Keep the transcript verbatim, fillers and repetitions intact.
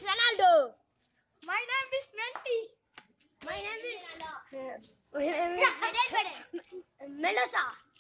Ronaldo. My name is Menti. My name is. Uh, my name is Melosa.